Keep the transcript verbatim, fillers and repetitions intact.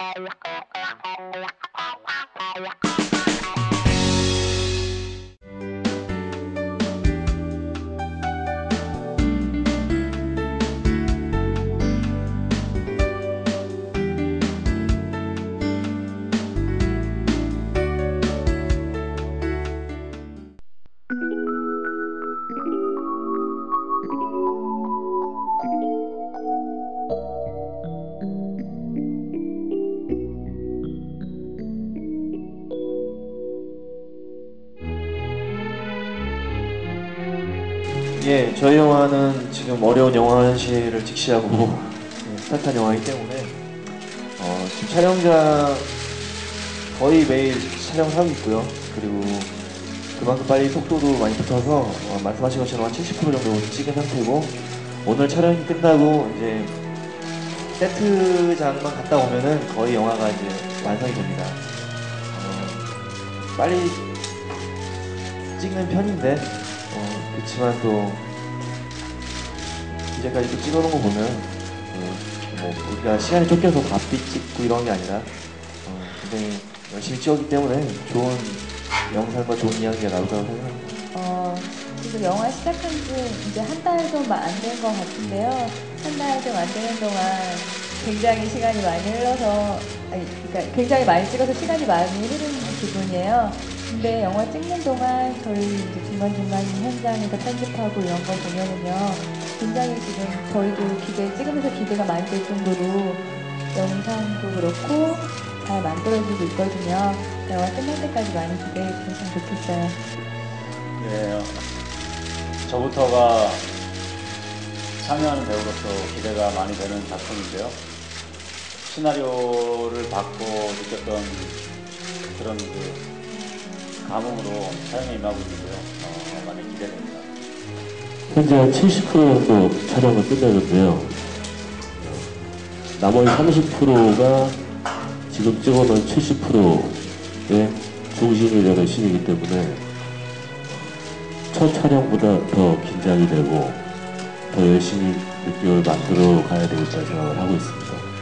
예, 저희 영화는 지금 어려운 영화 현실을 직시하고 예, 스타트한 영화이기 때문에 어, 지금 촬영장 거의 매일 촬영하고 있고요. 그리고 그만큼 빨리 속도도 많이 붙어서 어, 말씀하신 것처럼 한 칠십 퍼센트 정도 찍은 상태고, 오늘 촬영이 끝나고 이제 세트장만 갔다 오면은 거의 영화가 이제 완성이 됩니다. 어, 빨리 찍는 편인데 어, 그렇지만 또 이제까지 또 찍어놓은 거 보면 어, 뭐 우리가 시간이 쫓겨서 바삐 찍고 이런 게 아니라 어, 굉장히 열심히 찍었기 때문에 좋은 영상과 좋은 이야기가 나올 거라고 생각합니다. 어, 지금 영화 시작한 지 이제 한 달도 안 된 것 같은데요. 한 달도 안 되는 동안 굉장히 시간이 많이 흘러서, 아니, 그러니까 굉장히 많이 찍어서 시간이 많이 흐르는 기분이에요. 근데 영화 찍는 동안 저희 이제 중간중간 현장에서 편집하고 이런 거 보면은요, 굉장히 지금 저희도 기대, 찍으면서 기대가 많이 될 정도로 영상도 그렇고 잘 만들어지고 있거든요. 영화 끝날 때까지 많이 기대해 주셨으면 좋겠어요. 네, 저부터가 참여하는 배우로서 기대가 많이 되는 작품인데요. 시나리오를 받고 느꼈던 그런 그 감흥으로 촬영에 임하고 있는데요. 어, 많이 기대됩니다. 현재 한 칠십 퍼센트 정도 촬영을 끝내는데요. 나머지 삼십 퍼센트가 지금 찍어놓은 칠십 퍼센트의 중심이 되는 신이기 때문에 첫 촬영보다 더 긴장이 되고 더 열심히 느낌을 만들어 가야 되겠다는 생각을 하고 있습니다.